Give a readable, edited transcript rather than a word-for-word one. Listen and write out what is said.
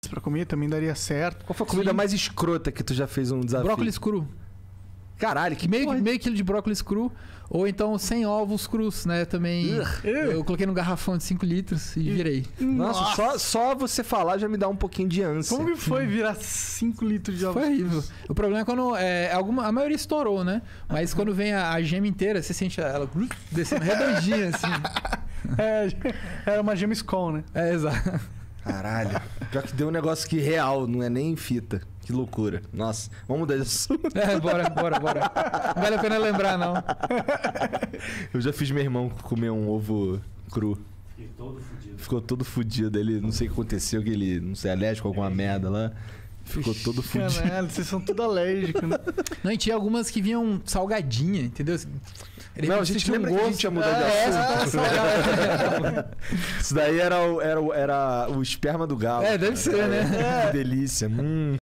pra comer, também daria certo. Qual foi a comida mais escrota que tu já fez um desafio? Brócolis cru. Caralho, que Meio quilo de brócolis cru. Ou então 100 ovos crus, né? Também. Eu coloquei num garrafão de 5 litros e virei. Nossa, só você falar já me dá um pouquinho de ânsia. Como que foi virar 5 litros de ovos? Foi horrível. O problema é quando. A maioria estourou, né? Mas quando vem a gema inteira, você sente ela descendo redondinha, assim. Era uma gema Skol, né? Exato. Caralho. Pior que deu um negócio que real, não é nem fita. Que loucura. Nossa, vamos mudar de assunto. Bora. Não vale a pena lembrar, não. Eu já fiz meu irmão comer um ovo cru. Ficou todo fudido. Ele, não sei o que aconteceu, que ele, não sei, alérgico a alguma merda lá. Ficou todo fudido. Caralho, vocês são tudo alérgicos, né? Não, e tinha algumas que vinham salgadinha, entendeu? Não, a gente lembra que a gente ia mudar de assunto. Isso daí era o esperma do galo. Deve ser, né? Que delícia.